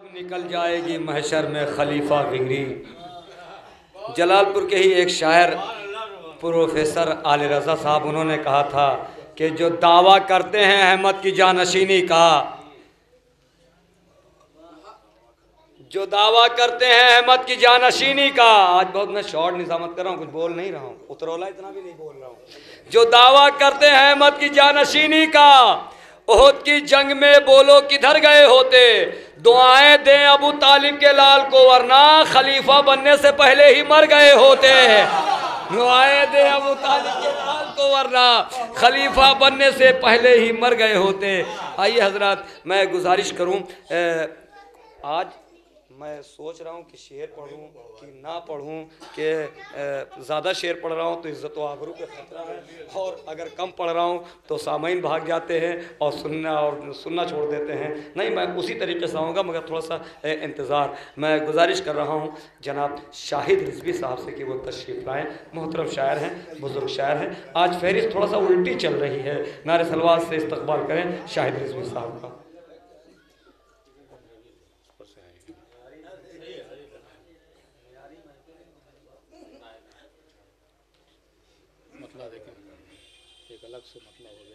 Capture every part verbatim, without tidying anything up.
निकल जाएगी महशर में खलीफा गिरी। जलालपुर के ही एक शायर प्रोफेसर आले रज़ा साहब, उन्होंने कहा था कि जो दावा करते हैं अहमद की जानशीनी का, जो दावा करते हैं अहमद की जानशीनी का, आज बहुत मैं शॉर्ट निजामत कर रहा हूँ, कुछ बोल नहीं रहा हूँ, उतरौला इतना भी नहीं बोल रहा हूँ। जो दावा करते हैं अहमद की जानशीनी का, ओहद की जंग में बोलो किधर गए होते, दुआएं दें अबू तालिब के लाल को वरना खलीफा बनने से पहले ही मर गए होते। दुआएं दें अबू तालिब के लाल को वरना खलीफा बनने से पहले ही मर गए होते। आइए हजरत, मैं गुजारिश करूं, आज मैं सोच रहा हूँ कि शेर पढ़ूँ कि ना पढ़ूँ, कि ज़्यादा शेर पढ़ रहा हूँ तो इज़्ज़त व आबरू पे खतरा है, और अगर कम पढ़ रहा हूँ तो सामईन भाग जाते हैं और सुनना और सुनना छोड़ देते हैं। नहीं, मैं उसी तरीके से आऊँगा, मगर थोड़ा सा इंतज़ार। मैं गुजारिश कर रहा हूँ जनाब शाहिद रिजवी साहब से कि वो तशरीफ़ लाएँ। मोहतरम शायर हैं, बुज़ुर्ग शायर हैं। आज फहरिस्त थोड़ा सा उल्टी चल रही है, नारे सलवात से इस्तकबाल करें शाहिद रिजवी साहब का। से मतलब हो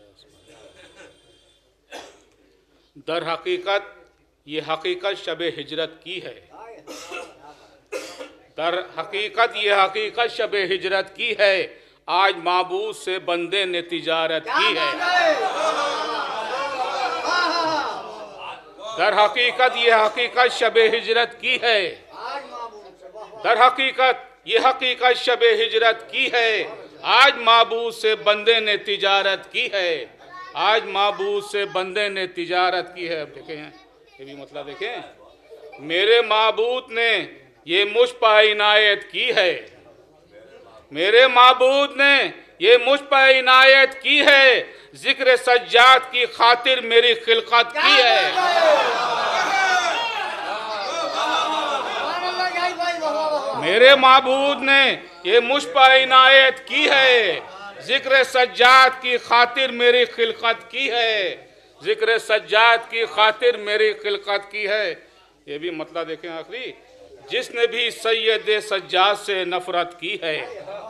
गया। दर हकीकत ये हकीकत शबे हिजरत की है, दर हकीकत ये हकीकत शबे हिजरत की है, आज माबूद से बंदे ने तिजारत की है। दर हकीकत ये हकीकत शबे हिजरत की है, दर हकीकत ये हकीकत शबे हिजरत की है, आज माबूद से बंदे ने तिजारत की है, आज माबूद से बंदे ने तिजारत की है। अब देखें, ये भी मतलब देखें, मेरे माबूद ने ये मुझ पर इनायत की है, मेरे माबूद ने ये मुझ पर इनायत की है, जिक्र सज्जाद की खातिर मेरी खिलकत की है। मेरे माबूद ने ये मुझ पर इनायत की है, जिक्र सज्जाद की खातिर मेरी खिलकत की है, जिक्र सज्जाद की खातिर मेरी खिलकत की है। ये भी मतलब देखें आखिरी, जिसने भी सैयद सज्जाद से नफरत की है,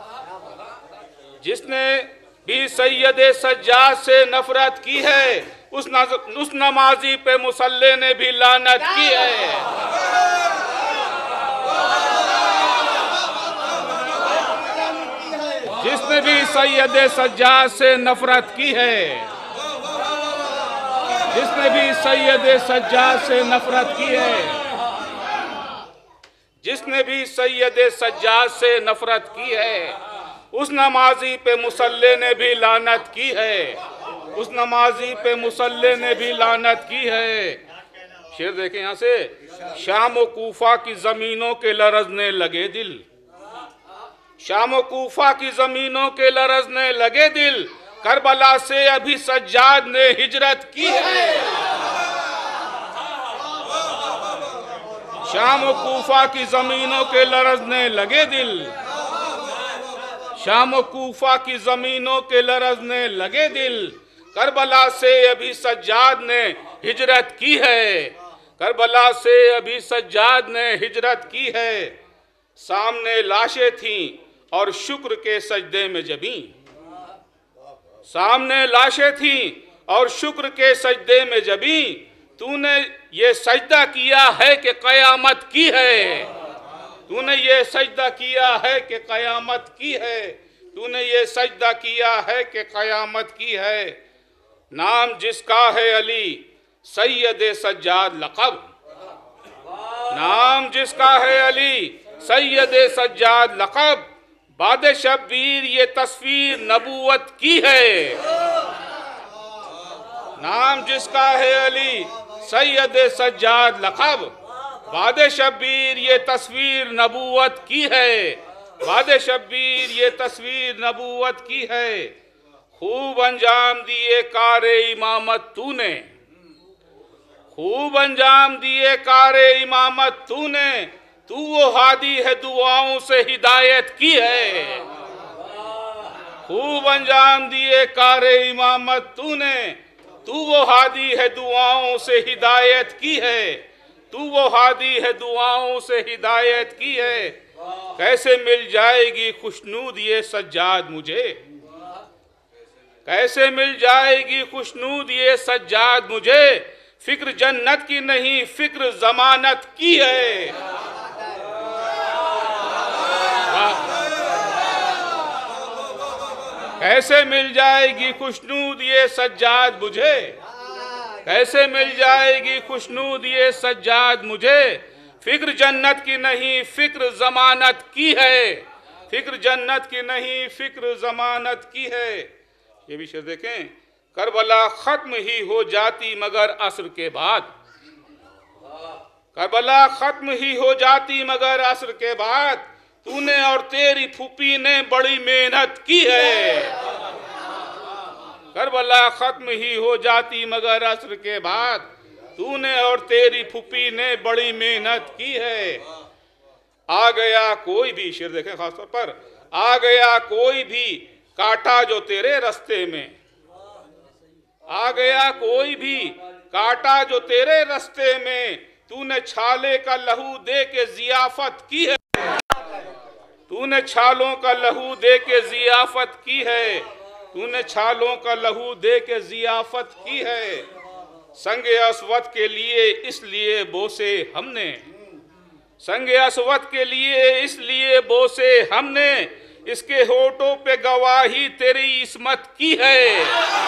जिसने भी सैयद सज्जाद से नफरत की है, उस उस नमाजी पे मुसल्ले ने भी लानत की है। जिसने भी सैयद सज्जाद से नफरत की है, जिसने भी सैयद सज्जाद से नफरत की है, जिसने भी सैयद सज्जाद से नफरत की है, उस नमाजी पे मुसल्ले ने भी लानत की है, उस नमाजी पे मुसल्ले ने भी लानत की है। शेर देखें यहाँ से, शाम व कूफा की जमीनों के लरजने लगे दिल, शाम व कूफा की जमीनों के लरजने लगे दिल, करबला से अभी सज्जाद ने हिजरत की है। शाम व कूफा की जमीनों के लरजने लगे दिल, शाम व कूफा की जमीनों के लरजने लगे दिल, करबला से अभी सज्जाद ने हिजरत की है, करबला से अभी सज्जाद ने हिजरत की है। सामने लाशें थीं और शुक्र के सजदे में जबी, सामने लाशें थीं और शुक्र के सजदे में जबी, तूने ये सजदा किया है कि कयामत की है, तूने ये सजदा किया है कि कयामत की है, तूने ये सजदा किया है कि कयामत की है। नाम जिसका है अली सैयद सज्जाद लक़ब, नाम जिसका है अली सैयद सज्जाद लक़ब, बाद शब्बीर ये तस्वीर नबूवत की है। नाम जिसका है अली सैयद सज्जाद लक़ब, बाद शब्बीर ये तस्वीर नबूवत की है, बाद शब्बीर ये तस्वीर नबूवत की है। खूब अंजाम दिए कारे इमामत तूने, खूब अंजाम दिए कारे इमामत तूने, तू वो हादी है दुआओं से हिदायत की है। खूब अंजाम दिए कारे इमामत तूने, तू वो हादी है दुआओं से हिदायत की है। तू वो हादी है दुआओं से हिदायत की है। कैसे मिल जाएगी खुशनूद ये सज्जाद मुझे, कैसे मिल जाएगी खुशनूद ये सज्जाद मुझे। फिक्र जन्नत की नहीं फिक्र जमानत की है। कैसे मिल जाएगी खुशनूद ये सज्जाद मुझे, कैसे मिल जाएगी खुशनूद ये सज्जाद मुझे। फिक्र जन्नत की नहीं फिक्र जमानत की है, फिक्र जन्नत की नहीं फिक्र जमानत की है। ये भी शेर देखें, करबला खत्म ही हो जाती मगर असर के बाद, करबला खत्म ही हो जाती मगर असर के बाद। तूने और तेरी फूफी ने बड़ी मेहनत की है। करबला खत्म ही हो जाती मगर असर के बाद। तूने और तेरी फूफी ने बड़ी मेहनत की है। आ गया कोई भी, शेर देखें खासतौर पर, आ गया कोई भी काटा जो तेरे रास्ते में, आ गया कोई भी काटा जो तेरे रास्ते में। तूने छाले का लहू दे के जियाफत की है, तूने छालों का लहू दे के जियाफत की है, तूने छालों का लहू दे के जियाफत की है। संगे अस्वद के लिए इसलिए बोसे हमने, संगे अस्वद के लिए इसलिए बोसे हमने। इसके होठों पे गवाही तेरी इस्मत की है।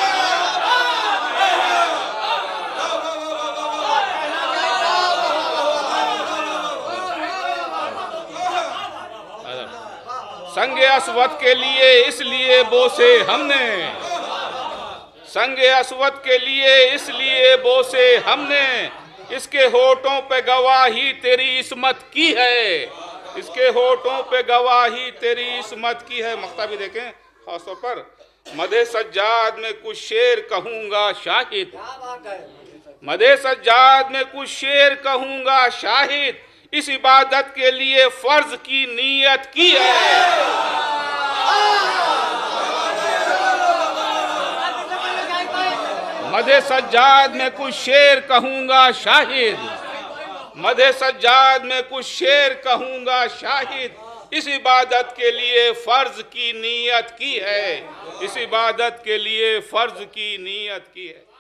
संगे अस्वद के लिए इसलिए बोसे हमने, संगे अस्वद के लिए इसलिए बोसे हमने। इसके होठों पे गवाही तेरी इस्मत की है, इसके होठों पे गवाही तेरी इस्मत की है। मक्ता भी देखें खासतौर पर, मदे सज्जाद में कुछ शेर कहूँगा शाहिद, मदे सज्जाद में कुछ शेर कहूँगा शाहिद। इस इबादत के लिए फर्ज की नीयत की है। मदे सज्जाद में कुछ शेर कहूँगा शाहिद, मदे सज्जाद में कुछ शेर कहूँगा शाहिद। इस इबादत के लिए फर्ज की नीयत की है, इस इबादत के लिए फर्ज की नीयत की है।